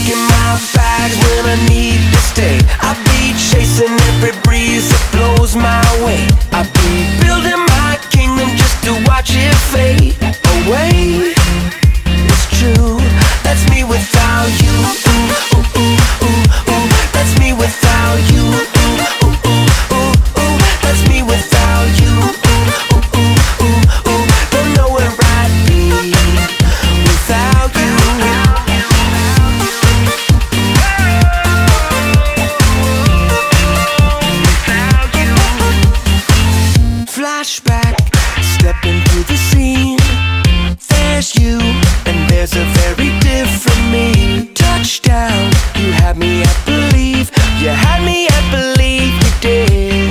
packing my bags when I need to stay. I be chasing every breeze that blows my way. I be building my kingdom just to watch it fade away. It's true, that's me without you. Ooh, ooh, ooh, ooh, ooh. That's me without you. Ooh, ooh, ooh, ooh, ooh. That's me without you. Ooh, ooh, ooh, ooh, ooh. Don't know where I'd be without you. Flashback, stepping through the scene. There's you, and there's a very different me. Touchdown, you had me at believe. You had me at believe you did.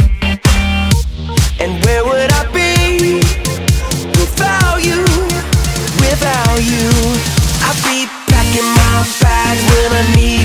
And where would I be without you? Without you, I'd be packing my bags when I need